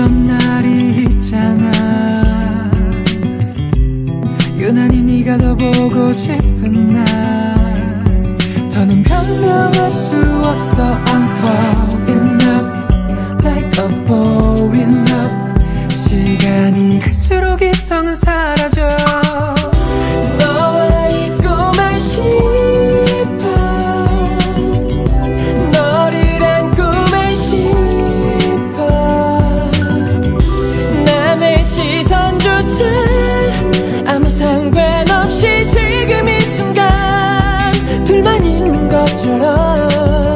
이런 날이 있잖아. 유난히 네가 더 보고 싶은 날. 더는 변명할 수 없어. I'm falling up like a boy in love. 시간이 갈수록 이성은 사라져. 너와 있고만 싶어. 너를 안고만 싶어. 남의 시선조차 아무 상관없이 지금 이 순간 둘만 있는 것처럼.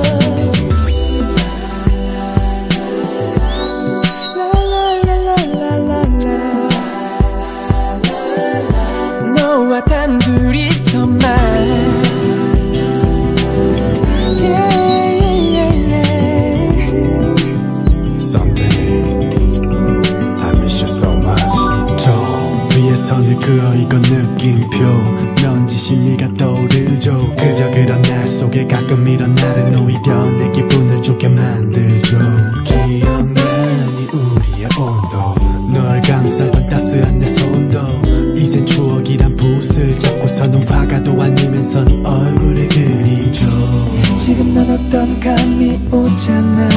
너와 단둘이서만. Someday I miss you so much. 저 위에 선을 그어 이건 느낌표. 넌 지심리가 떠오르죠. 그저 그런 날 속에 가끔 이런 날은 오히려 내 기분을 좋게 만들죠. 기억나니 우리의 온도. 널 감싸던 따스한 내 손도 이젠 추억이란 붓을 잡고서 눈 화가도 아니면서 네 얼굴을 그리죠. 지금 난 어떤 감이 오잖아.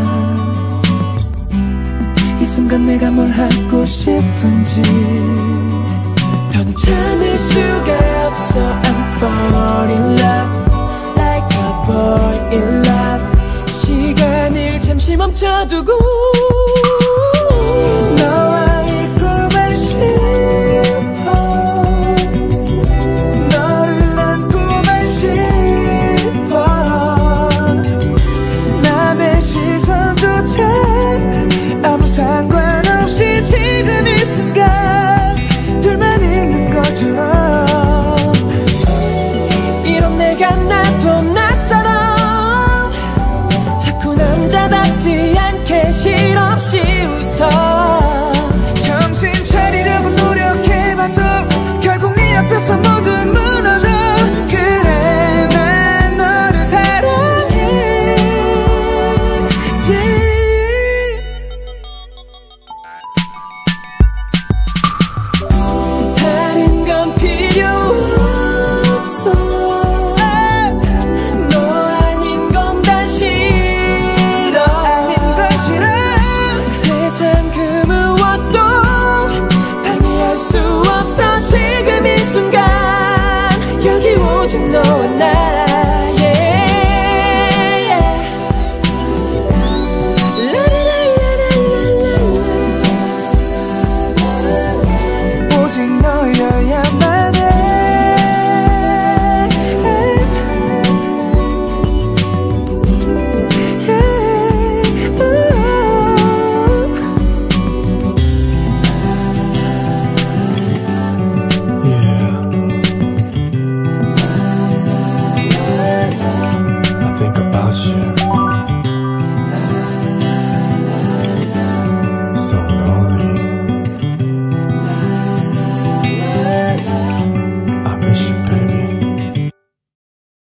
이 순간 내가 뭘 하고 싶은지 더는 참을 수가 없어. I'm falling in love like a boy in love. 시간을 잠시 멈춰두고